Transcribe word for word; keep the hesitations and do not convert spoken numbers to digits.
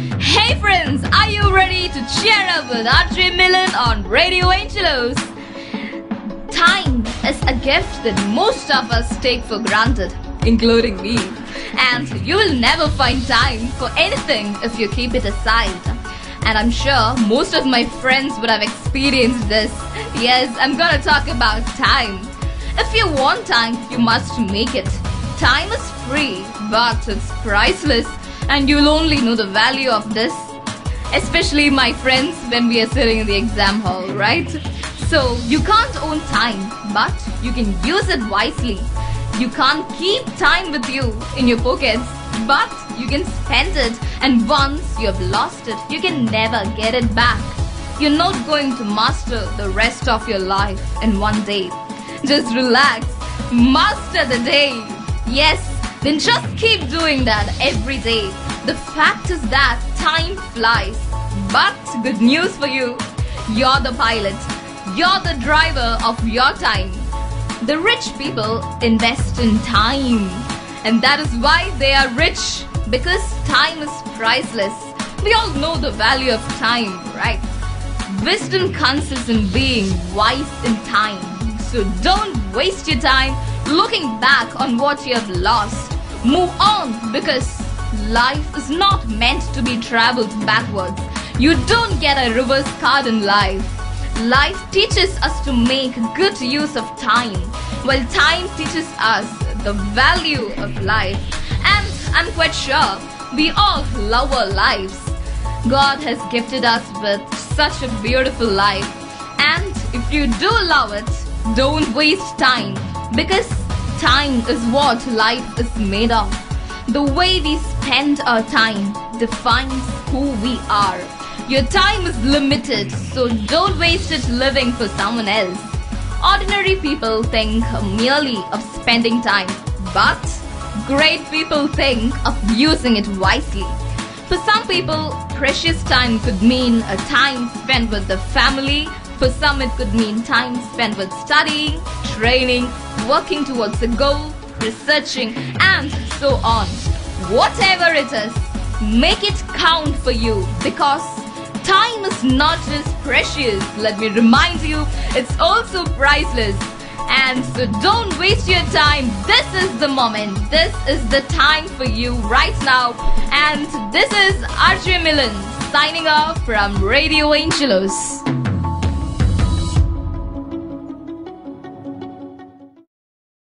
Hey friends, are you ready to cheer up with Milen on Radio Angelos? Time is a gift that most of us take for granted, including me. And you will never find time for anything if you keep it aside. And I'm sure most of my friends would have experienced this. Yes, I'm gonna talk about time. If you want time, you must make it. Time is free, but it's priceless. And you'll only know the value of this, especially my friends, when we are sitting in the exam hall, right? So you can't own time, but you can use it wisely. You can't keep time with you in your pockets, but you can spend it, and once you have lost it, you can never get it back. You're not going to master the rest of your life in one day. Just relax, master the day. Yes, then just keep doing that every day. The fact is that time flies. But good news for you, you're the pilot. You're the driver of your time. The rich people invest in time. And that is why they are rich. Because time is priceless. We all know the value of time, right? Wisdom consists in being wise in time. So don't waste your time looking back on what you have lost. Move on, because life is not meant to be traveled backwards. You don't get a reverse card in life. Life teaches us to make good use of time, while time teaches us the value of life. And I'm quite sure we all love our lives. God has gifted us with such a beautiful life. And if you do love it, don't waste time, because time is what life is made of. The way we spend our time defines who we are. Your time is limited, so don't waste it living for someone else. Ordinary people think merely of spending time, but great people think of using it wisely. For some people, precious time could mean a time spent with the family. For some, it could mean time spent with studying, training, working towards a goal, researching, and so on. Whatever it is, make it count for you, because time is not just precious. Let me remind you, it's also priceless. And so don't waste your time. This is the moment. This is the time for you right now. And this is Milen signing off from Radio Angelos.